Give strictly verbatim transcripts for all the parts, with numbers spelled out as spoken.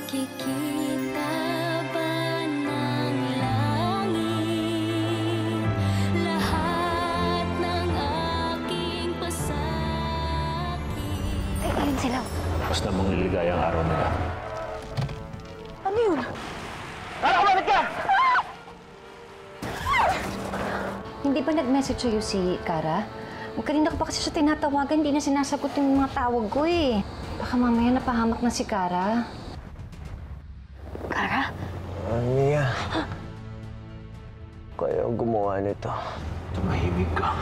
Nakikita ba ng langit lahat ng aking pasakit? Ay, ayun sila. Tapos namang niligay ang araw nila. Ano yun? Kara, kumapit ka! Hindi ba nag-message sa'yo si Kara? Kanina ko pa kasi siya tinatawagan, hindi na sinasagot yung mga tawag ko eh. Baka mamaya napahamak na si Kara. Kara? Ah, Mia. Kaya gumawa nito. Tumahimik ka.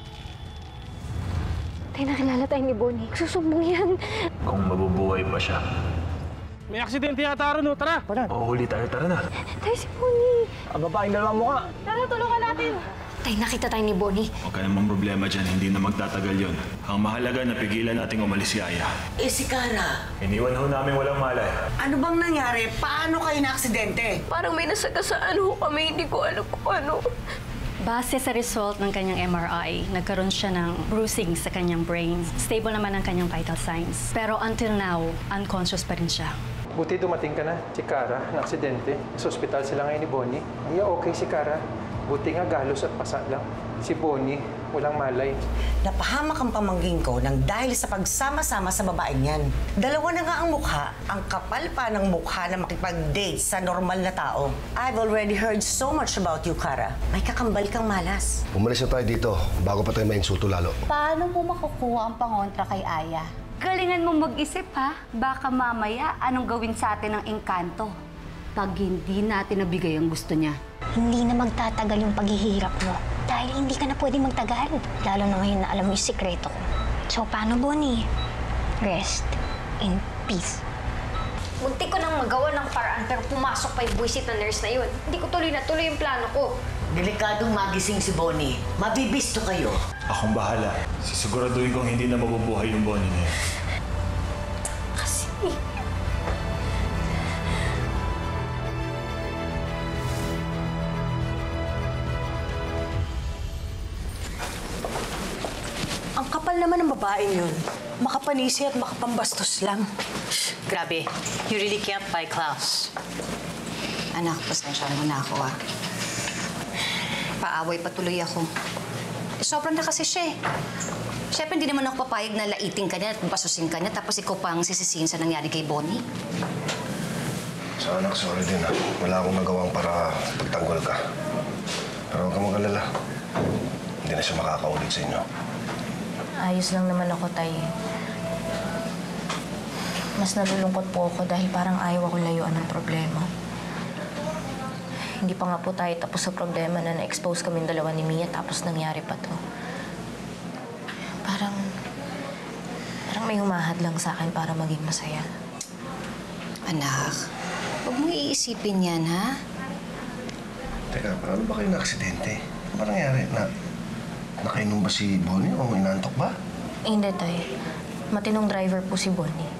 Tay, nakilala tayo ni Bonnie. Susumbong yan. Kung mabubuhay pa siya. May aksidente yata ron, no? Tara! Mahuhuli tayo, tara na. Tay, si Bonnie. Ang babaeng dalawang mukha. Tara, tulungan natin. Tay, nakita tayo ni Bonnie. Huwag ka namang problema dyan, hindi na magtatagal yon. Ang mahalaga na pigilan nating umalis si Aya. Eh si Kara, Iniwan ho namin walang malay. ano bang nangyari? Paano kayo na-aksidente? Parang may nasagasaan ho kami, hindi ko alam kung ano. Base sa result ng kanyang M R I, nagkaroon siya ng bruising sa kanyang brain. Stable naman ang kanyang vital signs. Pero until now, unconscious pa rin siya. Buti dumating ka na, si Kara, na aksidente. Sa ospital sila ngayon ni Bonnie. Iya, okay si Kara. Buti nga galos at pasa lang. Si Bonnie, walang malay. Napahamak ang pamangkin ko nang dahil sa pagsama-sama sa babaeng yan. Dalawa na nga ang mukha, ang kapal pa ng mukha na makipag-date sa normal na tao. I've already heard so much about you, Kara. May kakambal kang malas. Umalis na tayo dito bago pa tayo mainsulto lalo. Paano mo makukuha ang pangontra kay Aya? Galingan mo mag-isip, ha? Baka mamaya, anong gawin sa atin ng engkanto? Pag hindi natin nabigay ang gusto niya. Hindi na magtatagal yung paghihirap mo. Dahil hindi ka na pwedeng magtagal. Lalo na ngayon na alam mo yung sikreto ko. So, paano, Bonnie? Rest in peace. Muntik ko nang magawa ng paraan pero pumasok pa yung buwisit na nurse na yun. Hindi ko tuloy na tuloy yung plano ko. Delikadong magising si Bonnie. Mabibisto kayo. Akong bahala. Sisiguraduhin kong hindi na mabubuhay yung Bonnie na yan. Kasi... Ang kapal naman ng babaeng yun. Makapanisi at makapambastos lang. Grabe, you really can't buy Klaus. Anak, pasensya mo na ako, ah. Paaway patuloy ako. Eh, sobrang na kasi siya, eh. Siyempre, hindi naman ako papayag na laiting ka niya at basusin ka niya, tapos ikaw pa ang sisisihin sa nangyari kay Bonnie. So anak, sorry din ha. Wala akong nagawang para pagtanggol ka. Pero huwag ka mag-alala. Hindi na siya makakaulit sa inyo. Ayos lang naman ako, Tay. Mas nalulungkot po ako dahil parang ayaw ako layuan ng problema. Hindi pa nga po tayo tapos sa problema na na-expose kaming dalawa ni Mia tapos nangyari pa to. Parang... Parang may humahad lang sa akin para maging masaya. Anak, huwag mo iisipin yan, ha? Teka, paano ba kayo na-aksidente? Ano ba nangyari? Na, nakainom ba si Bonnie o inantok ba? Hindi, Tay. Matinong driver po si Bonnie.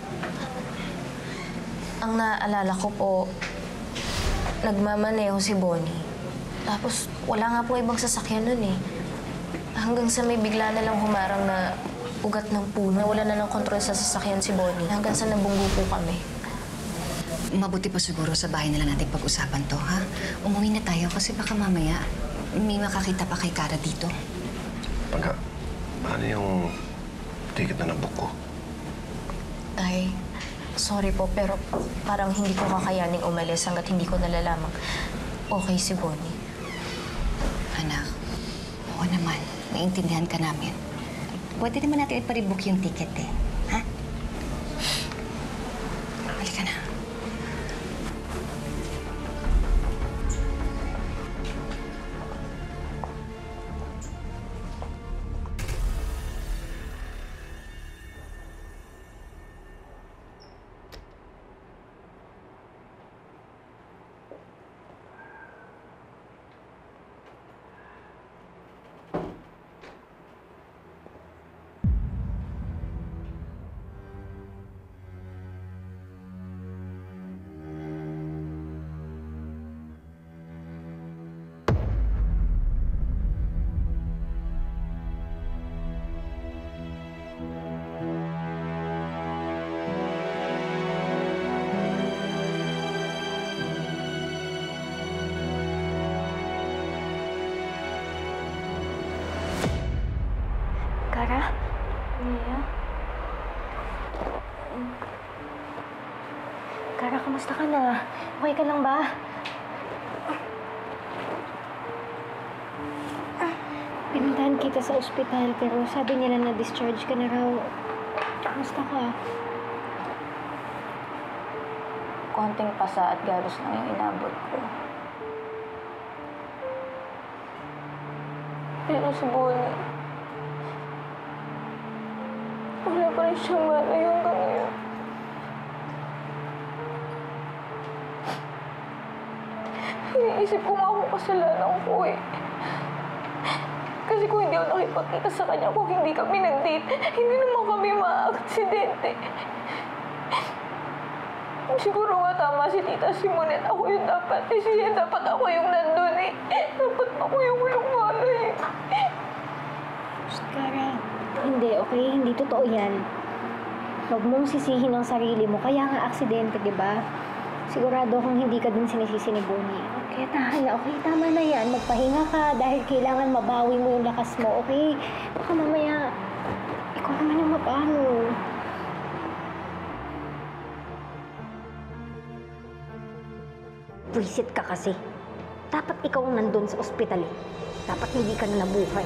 Ang naaalala ko po, nagmamaneho si Bonnie. Tapos, wala nga po ibang sasakyan nun eh. Hanggang sa may bigla na lang humarang na ugat ng puno. Wala na ng kontrol sa sasakyan si Bonnie. Hanggang sa nabunggo po kami. Mabuti pa siguro sa bahay na lang natin pag-usapan to, ha? Umuwi na tayo kasi baka mamaya may makakita pa kay Kara dito. Pagka, paano yung ticket na nabook ko? Tay, sorry po, pero parang hindi ko kakayaning umalis hanggat hindi ko nalalamang okay si Bonnie. Anak, oo naman. Naiintindihan ka namin. Pwede naman natin iparebook yung ticket, eh. Ha? Halika na. Chikara, kamusta ka na? Okay ka lang ba? Pinuntahan kita sa ospital pero sabi nila na discharge ka na raw. Kamusta ka? Konting pasa at galos lang yung inabot ko. Pero si Bonnie, wala pa rin siyang malay hanggang ngayon. Iniisip ko nga kung kasalanan ko eh. Kasi kung hindi ako nakipagkita sa kanya, kung hindi kami nag-date, hindi naman kami ma-aksidente. Siguro nga tama si Tita Simonet. Ako yung dapat. Eh siya dapat ako yung nandun eh. Dapat ako yung walang malay. Chikara, hindi, okay? Hindi totoo yan. Huwag mong sisihin ang sarili mo. Kaya nga aksidente, di ba? Sigurado kung hindi ka din sinisisi ni Bonnie. Okay, tahan na. Okay, tama na yan. Magpahinga ka dahil kailangan mabawi mo yung lakas mo, okay? Baka mamaya, ikaw naman yung mapano. Visit ka kasi. Dapat ikaw ang nandun sa ospital eh. Dapat hindi ka na nabuhay.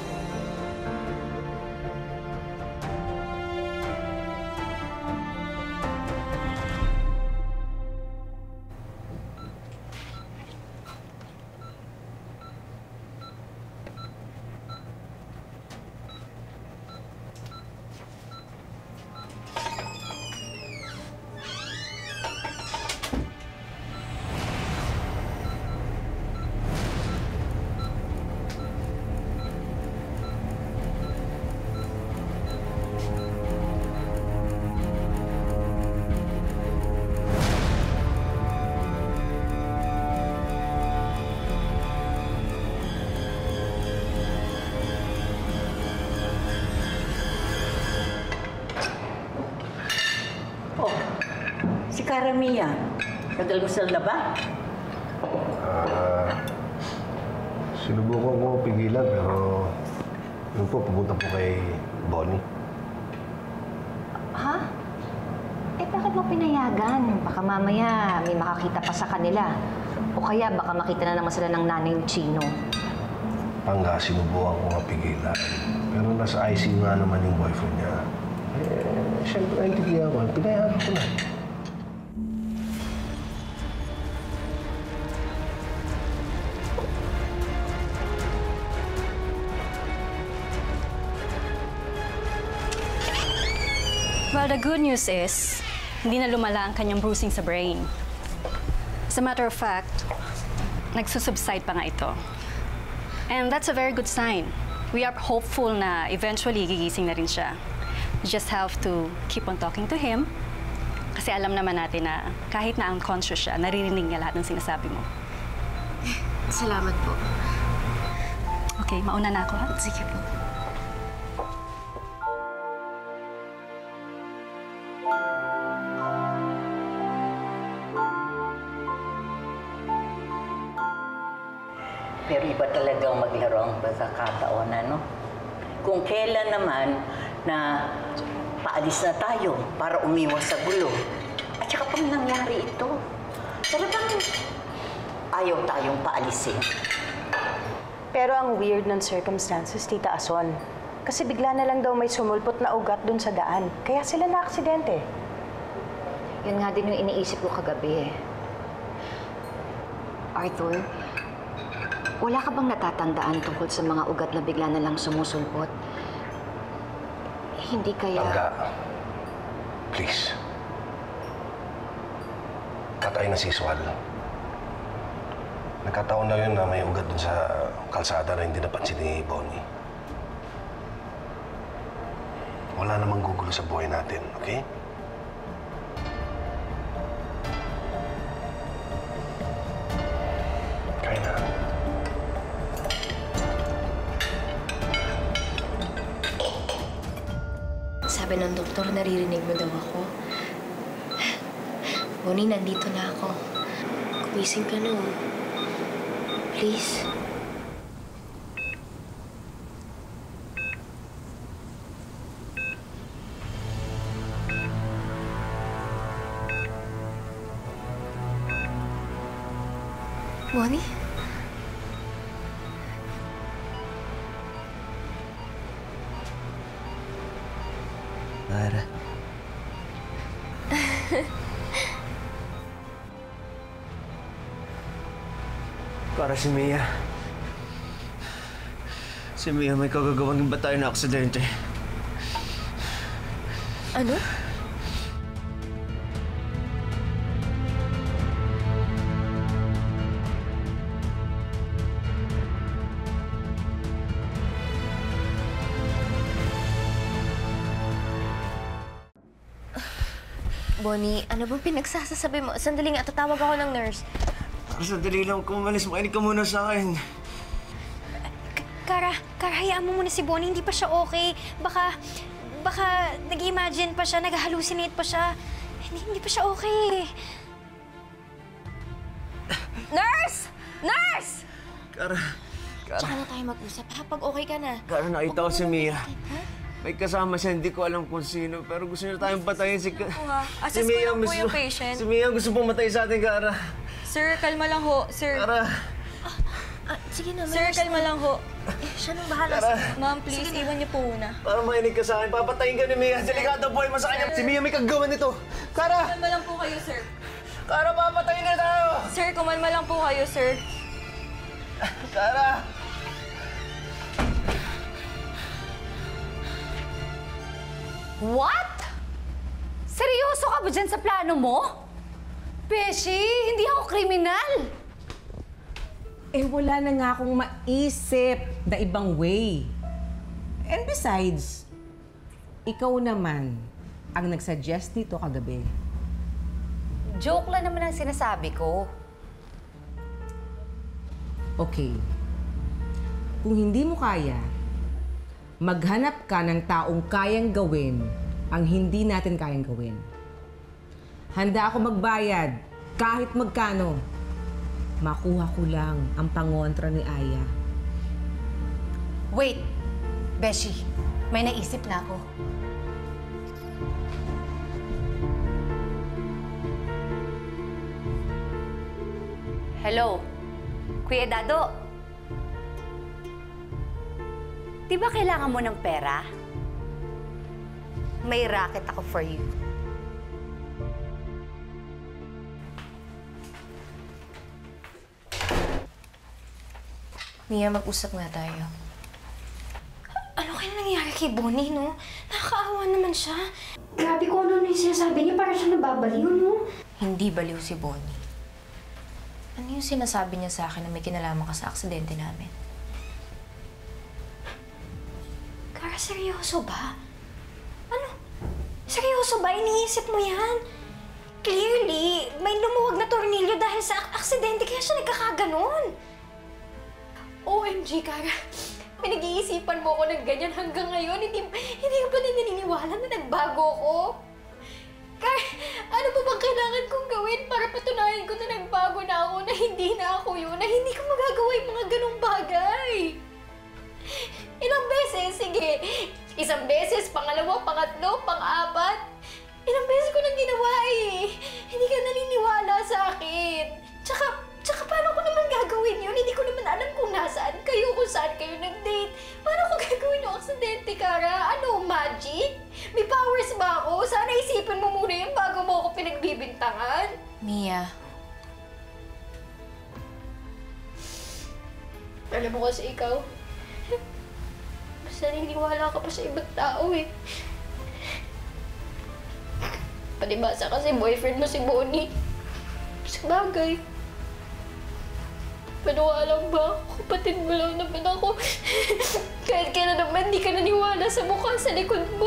Si Cara Mia, nag-almusal na ba? Ah, sinubukan ko pigilan pero yun po, pumunta po kay Bonnie. Ha? Eh, bakit mo pinayagan? Baka mamaya may makakita pa sa kanila. O kaya baka makita na naman sila ng nanay ni Chino. Pangga, sinubukan ko nga pigilan. Pero nasa I C U nga naman yung boyfriend niya. Eh, siyempre, naintindihan ko. Pinayagan ko na. Well, the good news is, hindi na lumala ang kanyang bruising sa brain. As a matter of fact, nagsusubside pa nga ito. And that's a very good sign. We are hopeful na eventually gigising na rin siya. You just have to keep on talking to him. Kasi alam naman natin na kahit na unconscious siya, naririnig niya lahat ng sinasabi mo. Salamat po. Okay, mauna na ako, ha? Sige po. Pero iba talagang maglaro ang pagkakataon, ano? Kung kailan naman na paalis na tayo para umiwas sa gulo. At saka pang nangyari ito, talagang ayaw tayong paalisin. Pero ang weird ng circumstances, Tita Ason. Kasi bigla na lang daw may sumulpot na ugat dun sa daan. Kaya sila na-aksidente. Yun nga din yung iniisip ko kagabi eh. Arthur, wala ka bang natatandaan tungkol sa mga ugat na bigla na lang sumusulpot? Hindi kaya... Pangga, please. Tatay na si Swal. Nagkataon na yun na may ugat dun sa kalsada na hindi napansin ni Bonnie. Wala namang gugulo sa buhay natin, okay? Kaya na. Sabi ng doktor, naririnig mo daw ako. Bonnie, nandito na ako. Kumising ka na, oh. Please. Bonnie? Kara. Para si Mia. Si Mia may kagagawang ba tayo na aksidente? Ano? Bonnie, ano bang pinagsasasabi mo? Sandali nga, tatawag ako ng nurse. Sandali lang, kumalis. Makinig ka muna sa akin. Kara, Kara, hayaan mo muna si Bonnie. Hindi pa siya okay. Baka, baka nag-imagine pa siya, nag-hallucinate pa siya. Hindi, hindi pa siya okay. Nurse! Nurse! Kara, Kara. Tsaka na tayo mag-usap, ha? Pag okay ka na. Kara, nakita ko si Mia. May kasama siya, hindi ko alam kung sino, pero gusto niya tayong patayin si... Oo nga. Assess ko lang po yung patient. Si Mia gusto pong matay sa atin, Kara. Sir, kalma lang ho. Sir. Kara. Ah, sige na, Sir, kalma lang ho. Eh, siya nang bahala. Kara. Ma'am, please, iwan niyo po muna. Para makinig ka sa akin, papatayin ka ni Mia. Delikado buhay mo sa kanya. Si Mia may kagawa nito. Kara! Kalma lang po kayo, sir. Kara, papatayin na tayo! Sir, kumalma lang po kayo, sir. Kara! What? Seryoso ka ba dyan sa plano mo? Beshi, hindi ako kriminal. Eh, wala na nga akong maisip na ibang way. And besides, ikaw naman ang nagsuggest nito kagabi. Joke lang naman ang sinasabi ko. Okay. Kung hindi mo kaya, maghanap ka ng taong kayang gawin ang hindi natin kayang gawin. Handa ako magbayad kahit magkano. Makuha ko lang ang pangontra ni Aya. Wait, Beshi. May naisip na ako. Hello, Kuya Dado. Di ba kailangan mo ng pera? May racket ako for you. Mia, mag-usap nga tayo. Ano kaya nangyayari kay Bonnie, no? Nakakaawa naman siya. Grabe ko ano na yung sinasabi niya, parang siya nababaliw, no? Hindi baliw si Bonnie. Ano yung sinasabi niya sa akin na may kinalaman ka sa aksidente namin? Kara, seryoso ba? Ano? Seryoso ba? Iniisip mo yan? Clearly, may lumuwag na tornilyo dahil sa ak aksidente kaya siya nagkakaganon. O M G, Kara. Pinag-iisipan mo ko ng ganyan hanggang ngayon. Hindi, hindi ka pa din naniniwala na nagbago ko. Kara, ano ba bang kailangan kong gawin para patunayan ko na nagbago na ako, na hindi na ako yun, na hindi ko magagawa yung mga ganong bagay? Ilang beses? Sige. Isang beses, pangalawa, pangatlo, pang-apat. Ilang beses ko nang ginawa eh. Hindi ka naniniwala sa akin. Tsaka, tsaka paano ko naman gagawin yun? Hindi ko naman alam kung nasaan kayo, kung saan kayo nag-date. Paano ko gagawin yung aksidente, Kara? Ano, magic? May powers ba ako? Sana isipin mo muna yun bago mo ako pinagbibintangan. Mia. Alam mo kasi ikaw, mas naniniwala ka pa sa ibang tao eh. Palibasa kasi boyfriend mo si Bonnie. Sa bagay. Maniwala ba? Kapatid mo lang naman ako. Kahit kailan naman di ka naniwala sa mukha sa likod mo.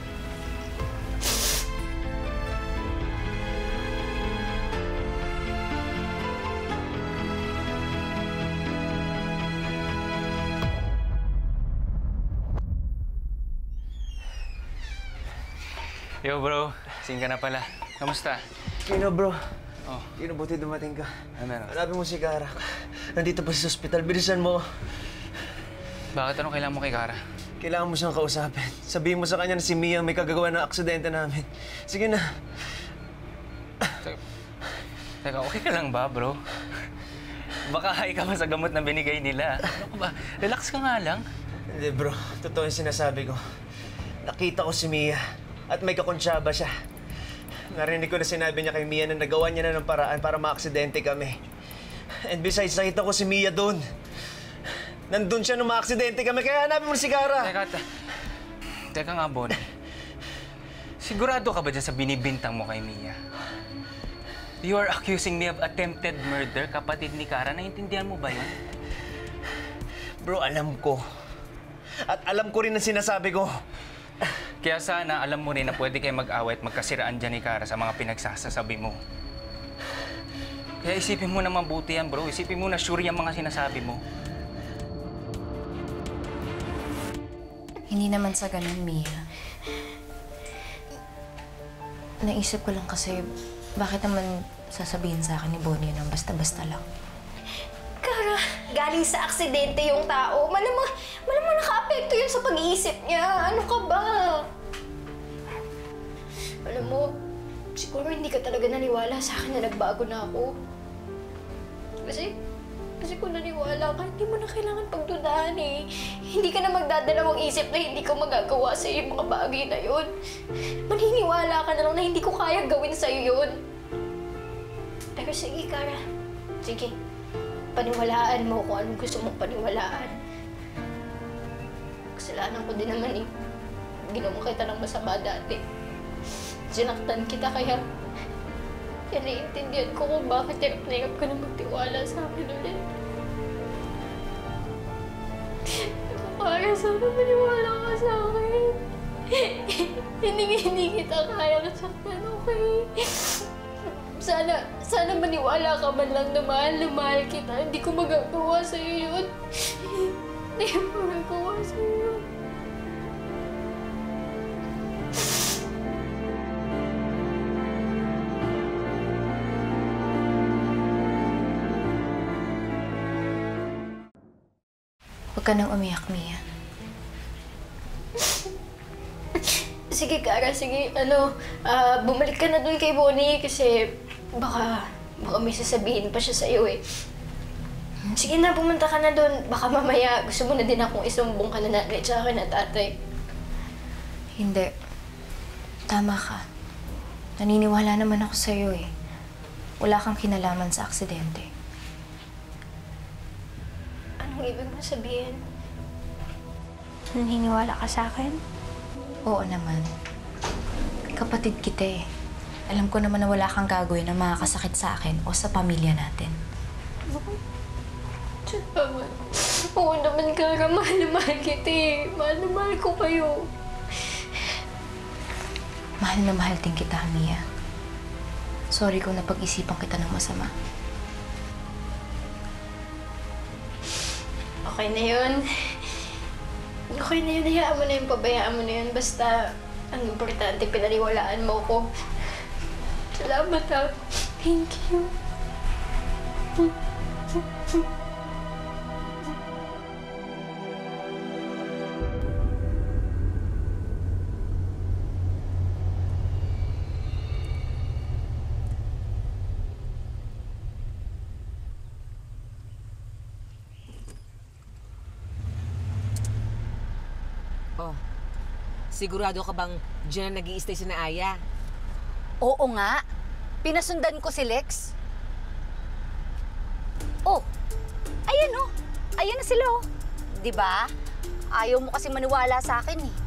Yo bro, sing ka na pala. Kamusta? Kino bro. Oh. Kino, buti dumating ka. Ano meron? Hanapin mo si Kara. Nandito pa sa ospital. Bilisan mo. Bakit? Anong kailangan mo kay Kara? Kailangan mo siyang kausapin. Sabihin mo sa kanya na si Mia may kagagawa ng aksidente namin. Sige na. Teka, teka, okay ka lang ba, bro? Baka high ka pa sa gamot na binigay nila. Ano ka ba? Relax ka nga lang. Hindi bro, totoo yung sinasabi ko. Nakita ko si Mia at may kakonsyaba siya. Narinig ko na sinabi niya kay Mia na nagawa niya na ng paraan para maaksidente kami. And besides, nakita ko si Mia doon. Nandun siya nung maaksidente kami, kaya hanapin mo si Cara. Teka, te teka nga, Bon. Sigurado ka ba dyan sa binibintang mo kay Mia? You are accusing me of attempted murder, kapatid ni Cara. Naiintindihan mo ba yun? Bro, alam ko. At alam ko rin ang sinasabi ko. Kaya sana alam mo rin na pwede kayo mag-away at magkasiraan dyan ni Cara sa mga pinagsasasabi mo. Kaya isipin mo na mabuti yan, bro. Isipin mo na sure yung mga sinasabi mo. Hindi naman sa ganun, Mia. Naisip ko lang kasi, bakit naman sasabihin sa akin ni Bonnie ng basta-basta lang? Cara, galing sa aksidente yung tao. Malamang, malamang naka-apekto yun sa pag-iisip niya. Ano ka ba? Alam mo, siguro hindi ka talaga naniwala sa akin na nagbago na ako. Kasi, kasi kung naniwala ka, hindi mo na kailangan pagdudahan eh. Hindi ka na magdadalawang isip na hindi ko magagawa sa yung mga bagay na yun. Maniniwala ka na lang na hindi ko kaya gawin sa'yo yun. Pero sige, Cara. Sige. Paniwalaan mo kung anong gusto mong paniwalaan. Kasalanan ko din naman eh. Ginawa kita ng masama dati. Sinaktan kita kaya... Kaya naiintindihan ko kung bakit hirap na hirap ka na magtiwala sa akin ulit. Para sana maniwala ka sa akin. Hindi hindi kita kaya kasaktan, okay? Sana, sana maniwala ka man lang na mahal na mahal kita. Hindi ko magagawa sa'yo yun. Hindi ko magagawa sa'yo yun. Huwag ka nang umiyak, Mia. Sige, Cara, sige. Ano, ah, bumalik ka na dun kay Bonnie kasi baka, baka may sasabihin pa siya sa'yo eh. Sige na, pumunta ka na dun. Baka mamaya gusto mo na din akong isumbong ka na nanay sa akin at tatay. Hindi. Tama ka. Naniniwala naman ako sa'yo eh. Wala kang kinalaman sa aksidente. Anong ibig mo sabihin? Naniniwala ka sa akin? Oo naman. Kapatid kita eh. Alam ko naman na wala kang gagawin na makakasakit sa akin o sa pamilya natin. Tama. Oo naman, Cara. Mahal na mahal kita eh. Mahal na mahal ko kayo. Mahal na mahal din kita, Mia. Sorry kung napag-isipan kita ng masama. Okay na yun. Okay na yun. Hayaan mo na yun. Pabayaan mo na yun. Basta, ang importante, pinaniwalaan mo ko. Salamat ha. Thank you. Oh, sigurado ka bang dyan na nag-i-stay si na Aya? Oo nga. Pinasundan ko si Lex. Oh, ayan oh. Ayan na sila oh. Diba? Ayaw mo kasi maniwala sa akin eh.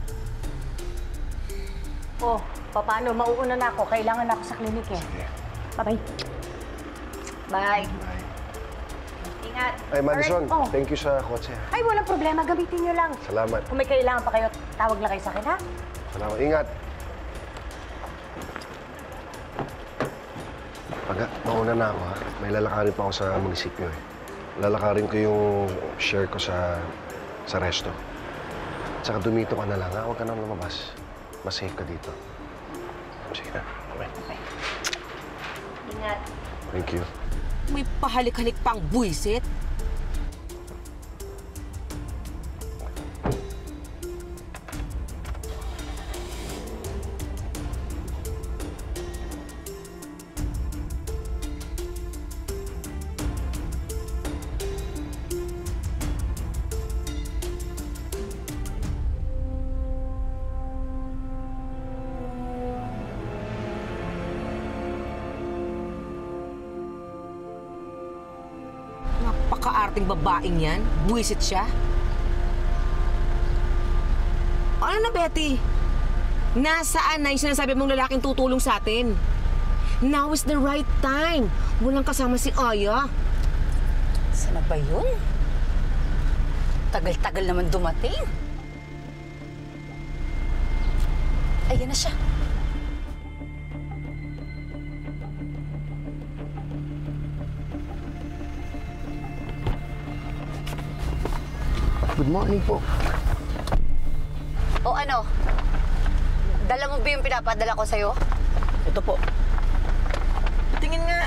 Oh, paano? Mauuna na ako. Kailangan na ako sa klinik eh. Bye-bye. Bye. Ingat. Ay, Madison, Alright, oh. thank you sa kotse. Ay, walang problema. Gamitin niyo lang. Salamat. Kung may kailangan pa kayo, tawag lang kayo sa akin, ha? Salamat. Ingat. Paga, mauna na ako, ha? May lalakarin pa ako sa munisipyo, eh. Lalakarin ko yung share ko sa sa resto. Tsaka dumito ka na lang, ha? Huwag ka na lumabas. Mas safe ka dito. Sige na. Okay. Okay. Ingat. Thank you. May pahalik-halik pang buwisit. Napaka-arting babaeng yan. Buwisit siya. Ano na, Betty? Nasaan na yung sinasabi mong lalaking tutulong sa atin? Now is the right time. Walang kasama si Aya. Sana ba yun? Tagal-tagal naman dumating. Ayan na siya. Good morning po. O ano? Dala mo ba yung pinapadala ko sa'yo? Ito po. Tingin nga.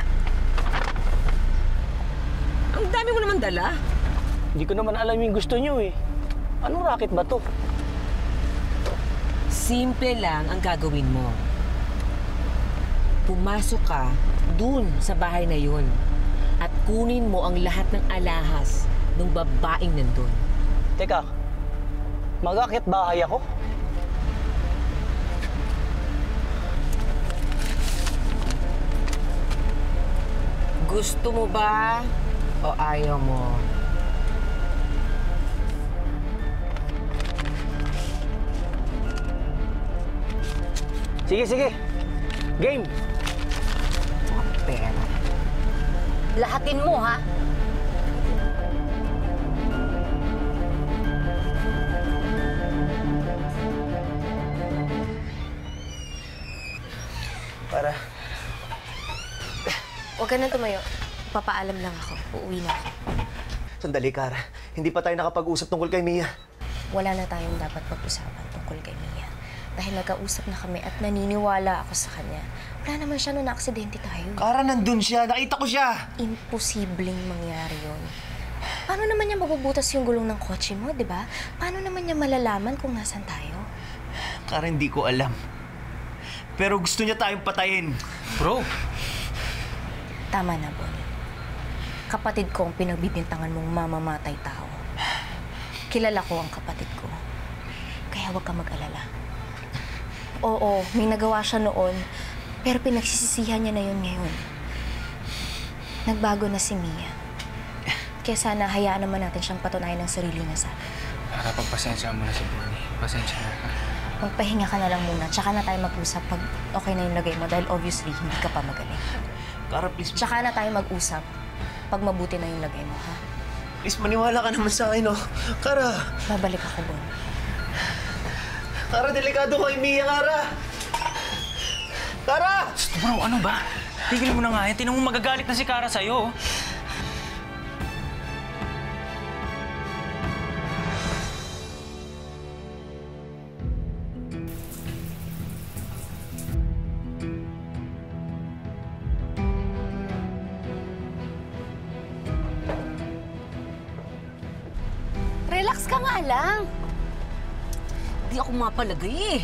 Ang dami mo naman dala. Hindi ko naman alam yung gusto niyo eh. Anong racket ba to? Simple lang ang gagawin mo. Pumasok ka dun sa bahay na yun at kunin mo ang lahat ng alahas ng babaeng nandun. Teka, mag-akit bahay ako? Gusto mo ba o ayaw mo? Sige, sige. Game. Pera. Lahatin mo, ha? Para. Huwag ka na tumayo. Papaalam lang ako. Uuwi na ako. Sandali, Kara. Hindi pa tayo nakapag-usap tungkol kay Mia. Wala na tayong dapat pag-usapan tungkol kay Mia. Dahil nagkausap na kami at naniniwala ako sa kanya. Wala naman siya nung na-aksidente tayo. Kara, nandun siya. Nakita ko siya. Imposibleng mangyari yon. Paano naman niya mabubutas yung gulong ng kotse mo, di ba? Paano naman niya malalaman kung nasan tayo? Kara, hindi ko alam. Pero gusto niya tayong patayin. Bro! Tama na, Bonnie. Kapatid ko ang pinagbibintangan mong mamamatay tao. Kilala ko ang kapatid ko. Kaya huwag ka mag-alala. Oo, may nagawa siya noon, pero pinagsisisihan niya na yun ngayon. Nagbago na si Mia. Kaya sana hayaan naman natin siyang patunayan ng sarili niya sa atin. Para pagpasensya mo na si Bonnie. Pasensya na ka. Magpahinga ka na lang muna, tsaka na tayo mag-usap pag okay na yung lagay mo dahil obviously hindi ka pa magaling. Kara, please. Tsaka na tayo mag-usap pag mabuti na yung lagay mo, ha? Please, maniwala ka naman sa akin, oh. Kara. Babalik ako, Bon. Kara, delikado kay Mia, Kara. Kara! Bro, ano ba? Tigil mo na nga yan. Tinang mo magagalit na si Kara sa'yo. Relax ka nga lang. Di ako mapalagay eh.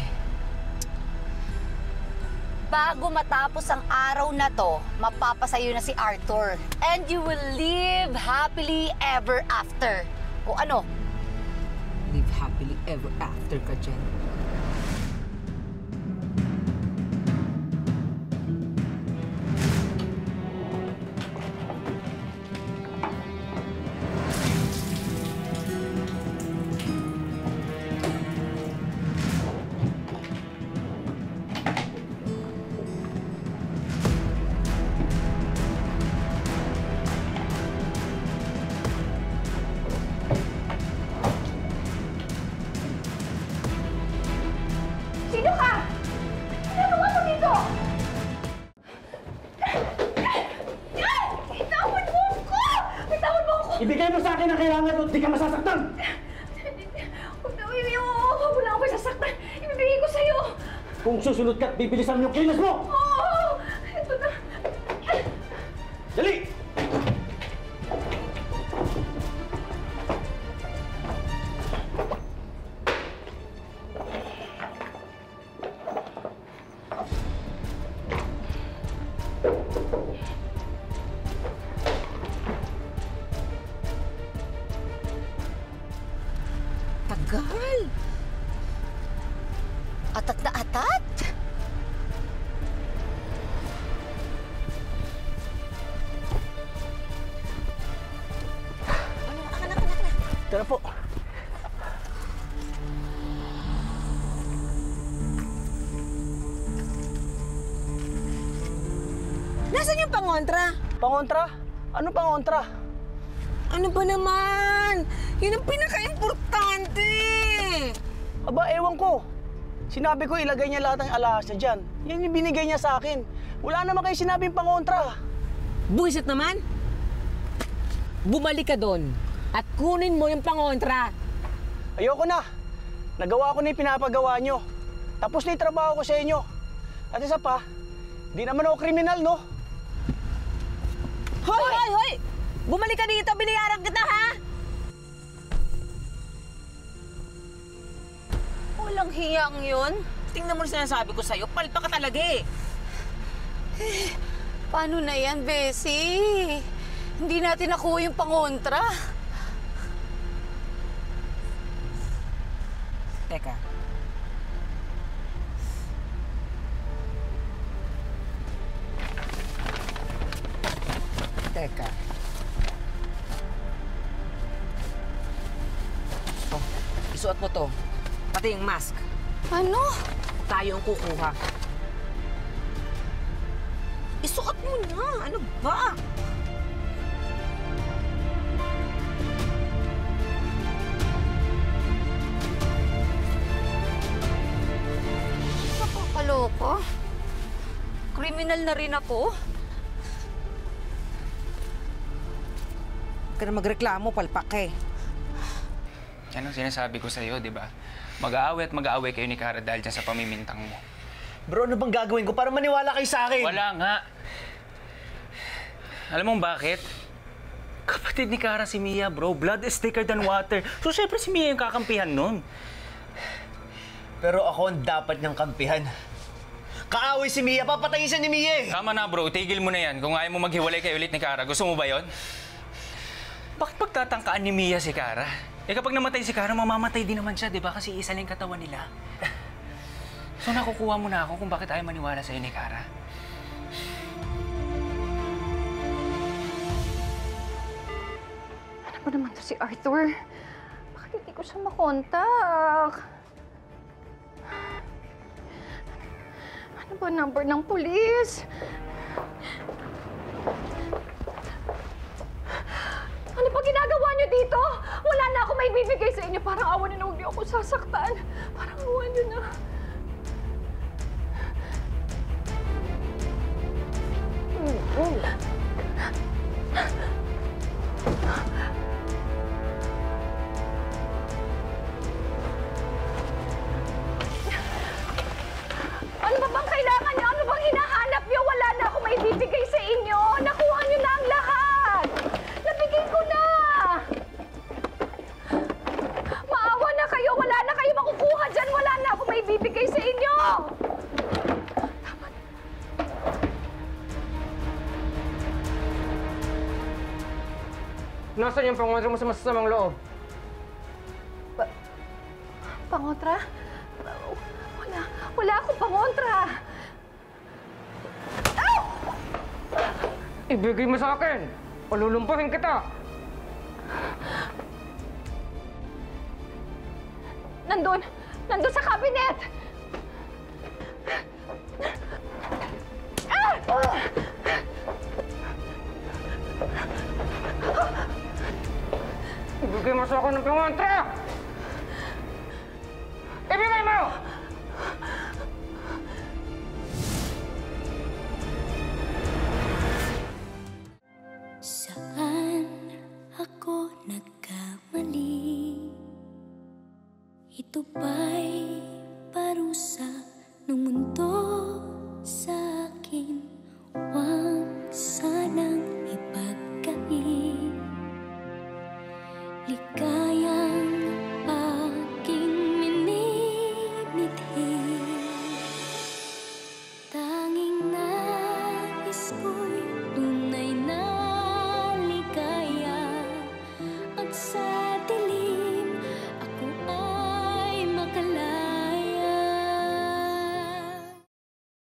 Bago matapos ang araw na to, mapapasayo na si Arthur. And you will live happily ever after. O ano? Live happily ever after ka dyan. Sino ka? Ano mo dito? Itawad mo ako! Itawad mo ako! Ibigay mo sa akin ang kailangan at di ka masasaktan! Huwag na, Mimi. Oo, wala ako sasaktan. Ibibigay ko sa'yo. Kung susunod ka, bibilisan mo yung kilos mo! Oo! Ito na. Dali! Tagal. Atat na atat. na po. Nasaan yung pangontra? Pangontra? Ano pangontra? Ano ba naman? Yun ang pinaka-importante! Aba, ewan ko. Sinabi ko ilagay niya lahat ng alahas niya dyan. Yan yung binigay niya sa akin. Wala naman kayo sinabing pangontra. Buwisit naman! Bumalik ka doon at kunin mo yung pangontra. Ayoko na. Nagawa ko na yung pinapagawa nyo. Tapos na yung trabaho ko sa inyo. At isa pa, di naman ako kriminal, no? Hoy, hoy, hoy! Bumalik ka dito, binayaran kita, ha? Walang hiyang yun. Tingnan mo na sinasabi ko sa'yo, palpa ka talaga eh. Eh, paano na yan, Bessie? Hindi natin nakuha yung pangontra. Teka. Teka. Oh, isuot mo to. Pati yung mask. Ano? Tayo ang kukuha. Isuot mo na! Ano ba? Napakaloko. Kriminal na rin ako. Huwag ka na magreklamo, palpak eh. Yan ang sinasabi ko sa'yo, di ba? Mag-aaway at mag-aaway kayo ni Cara dahil dyan sa pamimintang mo. Bro, ano bang gagawin ko para maniwala kayo sa akin? Wala nga. Alam mo bakit? Kapatid ni Cara si Mia, bro. Blood is thicker than water. So, syempre si Mia yung kakampihan nun. Pero ako ang dapat niyang kampihan. Kaaway si Mia, papatayin siya ni Mia eh! Tama na, bro. Tigil mo na yan. Kung ayaw mo maghiwalay kayo ulit ni Cara, gusto mo ba yon? Bakit pagtatangkaan ni Mia si Cara? Eh kapag namatay si Cara, mamamatay din naman siya, di ba? Kasi isa lang katawan nila. So nakukuha mo na ako kung bakit ayaw maniwala sa'yo ni Cara. Ano ba naman to si Arthur? Bakit hindi ko siya makontak? Ano ba number ng pulis? Ano pa ginagawa niyo dito? Wala na ako may bibigay sa inyo. Parang awa na huwag niyo ako sasaktan. Parang awa niyo na. Ano ba bang kailangan niyo? Ano bang hinahanap niyo? Wala na ako may bibigay sa inyo. Nakuha niyo na ang lahat. Nabigay ko na. Maawa na kayo. Wala na kayo makukuha dyan. Wala na ako may bibigay sa inyo. Nasaan yung pangontra mo sa masasamang loob? Pa pangontra? Wala. Wala akong pangontra. Ow! Ibigay mo sa akin! Palulumpuhin kita! Nandun! Nandun sa cabinet! Ah! Ibigay mo sa akin ng pangontra! Ibigay mo! Sa